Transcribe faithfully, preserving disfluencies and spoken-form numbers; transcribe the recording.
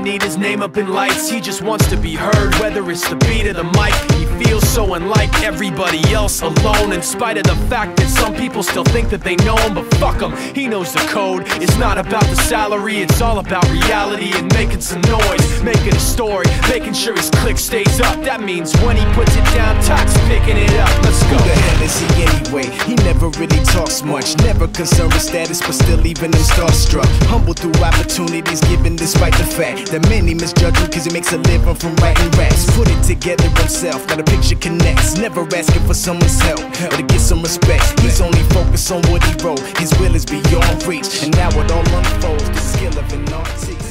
need his name up in lights. He just wants to be heard, whether it's the beat of the mic. He feels so unlike everybody else, alone, in spite of the fact that some people still think that they know him. But fuck him, he knows the code. It's not about the salary, it's all about reality and making some noise, making a story, making sure his click stays up. That means when he puts it down, Tox picking it up. Let's go. Who the hell is he anyway? He never really talks much, never concerned with status, but still leaving them starstruck. Humble through opportunities given despite the fact that many misjudge him cause he makes a living from writing raps. Put it together himself, now the picture connects. Never asking for someone's help or to get some respect. He's only focused on what he wrote. His will is beyond reach, and now it all unfolds. The skill of an artist.